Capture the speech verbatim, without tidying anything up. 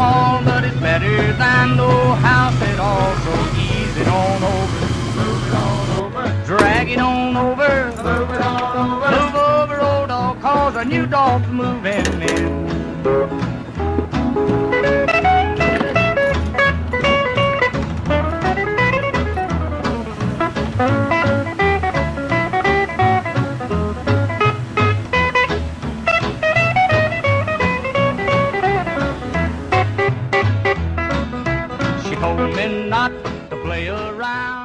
small, but it's better than no house at all. So ease it on over, move it on over, drag it on over, move it on over, move over, old dog, cause a new dog's moving in. She told me not to play around.